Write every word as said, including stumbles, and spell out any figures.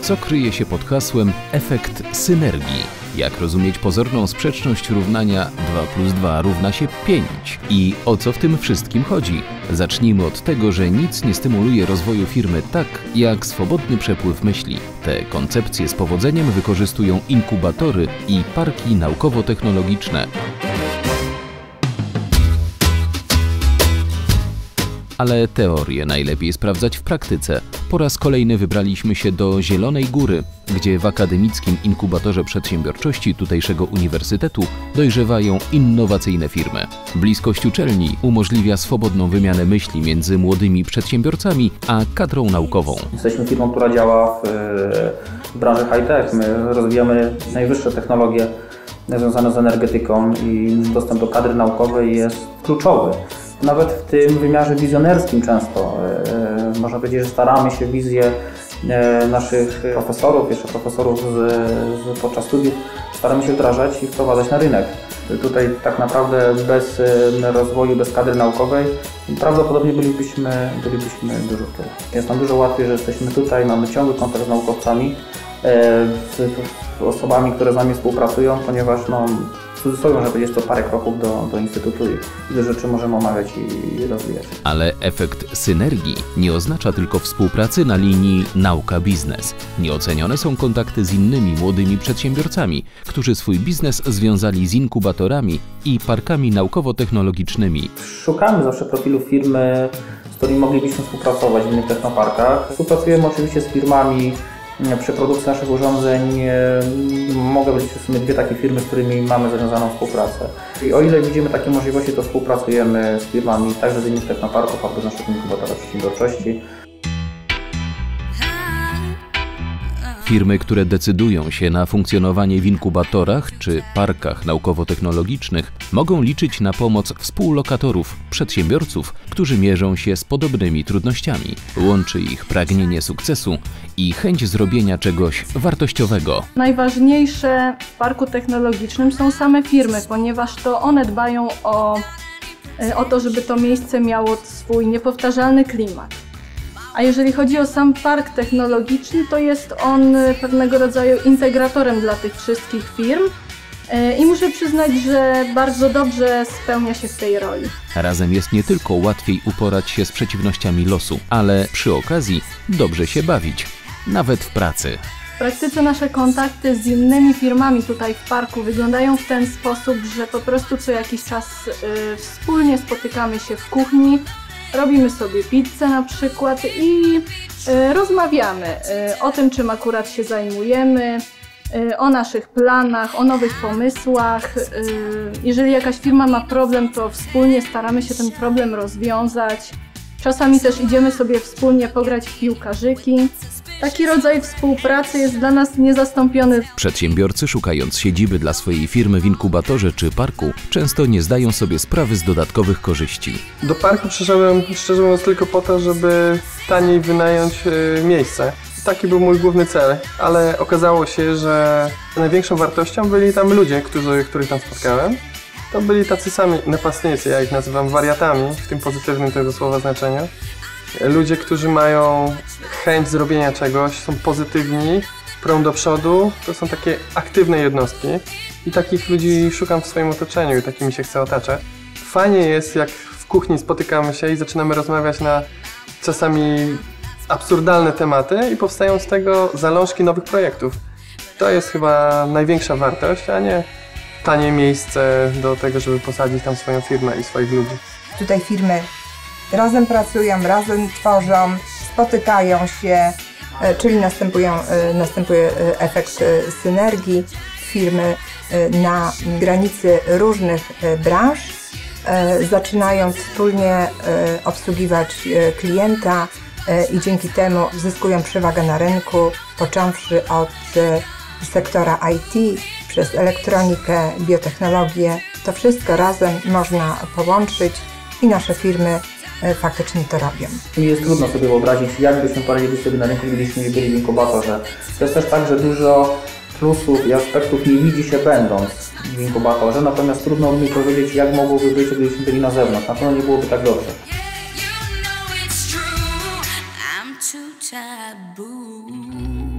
co kryje się pod hasłem efekt synergii, jak rozumieć pozorną sprzeczność równania dwa plus dwa równa się pięć i o co w tym wszystkim chodzi. Zacznijmy od tego, że nic nie stymuluje rozwoju firmy tak, jak swobodny przepływ myśli. Te koncepcje z powodzeniem wykorzystują inkubatory i parki naukowo-technologiczne. Ale teorię najlepiej sprawdzać w praktyce. Po raz kolejny wybraliśmy się do Zielonej Góry, gdzie w akademickim inkubatorze przedsiębiorczości tutejszego uniwersytetu dojrzewają innowacyjne firmy. Bliskość uczelni umożliwia swobodną wymianę myśli między młodymi przedsiębiorcami a kadrą naukową. Jesteśmy firmą, która działa w, w branży high-tech. My rozwijamy najwyższe technologie związane z energetyką i dostęp do kadry naukowej jest kluczowy. Nawet w tym wymiarze wizjonerskim często. E, można powiedzieć, że staramy się wizję e, naszych profesorów, jeszcze profesorów z, z, podczas studiów, staramy się wdrażać i wprowadzać na rynek. Tutaj tak naprawdę bez e, rozwoju, bez kadry naukowej prawdopodobnie bylibyśmy, bylibyśmy dużo w tyle. Jest nam dużo łatwiej, że jesteśmy tutaj, mamy ciągły kontakt z naukowcami, e, z, z osobami, które z nami współpracują, ponieważ no, w cudzysłowie, że jest to parę kroków do, do instytutu i wiele rzeczy możemy omawiać i, i rozwijać. Ale efekt synergii nie oznacza tylko współpracy na linii nauka-biznes. Nieocenione są kontakty z innymi młodymi przedsiębiorcami, którzy swój biznes związali z inkubatorami i parkami naukowo-technologicznymi. Szukamy zawsze profilu firmy, z którymi moglibyśmy współpracować w innych technoparkach. Współpracujemy oczywiście z firmami. Przy produkcji naszych urządzeń mogą być w sumie dwie takie firmy, z którymi mamy zawiązaną współpracę. I o ile widzimy takie możliwości, to współpracujemy z firmami także z innych technoparków albo z naszego inkubatora przedsiębiorczości. Firmy, które decydują się na funkcjonowanie w inkubatorach czy parkach naukowo-technologicznych, mogą liczyć na pomoc współlokatorów, przedsiębiorców, którzy mierzą się z podobnymi trudnościami. Łączy ich pragnienie sukcesu i chęć zrobienia czegoś wartościowego. Najważniejsze w parku technologicznym są same firmy, ponieważ to one dbają o, o to, żeby to miejsce miało swój niepowtarzalny klimat. A jeżeli chodzi o sam park technologiczny, to jest on pewnego rodzaju integratorem dla tych wszystkich firm i muszę przyznać, że bardzo dobrze spełnia się w tej roli. Razem jest nie tylko łatwiej uporać się z przeciwnościami losu, ale przy okazji dobrze się bawić, nawet w pracy. W praktyce nasze kontakty z innymi firmami tutaj w parku wyglądają w ten sposób, że po prostu co jakiś czas y, wspólnie spotykamy się w kuchni, robimy sobie pizzę na przykład i y, rozmawiamy y, o tym, czym akurat się zajmujemy, y, o naszych planach, o nowych pomysłach. Y, jeżeli jakaś firma ma problem, to wspólnie staramy się ten problem rozwiązać. Czasami też idziemy sobie wspólnie pograć w piłkarzyki. Taki rodzaj współpracy jest dla nas niezastąpiony. Przedsiębiorcy, szukając siedziby dla swojej firmy w inkubatorze czy parku, często nie zdają sobie sprawy z dodatkowych korzyści. Do parku przyszedłem, szczerze mówiąc, tylko po to, żeby taniej wynająć yy, miejsce. Taki był mój główny cel, ale okazało się, że największą wartością byli tam ludzie, którzy, których tam spotkałem. To byli tacy sami napastnicy, ja ich nazywam wariatami, w tym pozytywnym tego słowa znaczeniu. Ludzie, którzy mają chęć zrobienia czegoś, są pozytywni, prą do przodu, to są takie aktywne jednostki i takich ludzi szukam w swoim otoczeniu i takimi się chcę otaczać. Fajnie jest, jak w kuchni spotykamy się i zaczynamy rozmawiać na czasami absurdalne tematy i powstają z tego zalążki nowych projektów. To jest chyba największa wartość, a nie tanie miejsce do tego, żeby posadzić tam swoją firmę i swoich ludzi. Tutaj firmy razem pracują, razem tworzą, spotykają się, czyli następują, następuje efekt synergii. Firmy na granicy różnych branż zaczynają wspólnie obsługiwać klienta i dzięki temu zyskują przewagę na rynku, począwszy od sektora I T, przez elektronikę, biotechnologię. To wszystko razem można połączyć i nasze firmy faktycznie to robią. Jest trudno sobie wyobrazić, jak byśmy poradzili sobie na rynku, gdybyśmy nie byli w inkubatorze. To jest też tak, że dużo plusów i aspektów nie widzi się będąc w inkubatorze, natomiast trudno mi powiedzieć, jak mogłoby być, gdybyśmy byli na zewnątrz. Na pewno nie byłoby tak dobrze. You know it's true. I'm too taboo.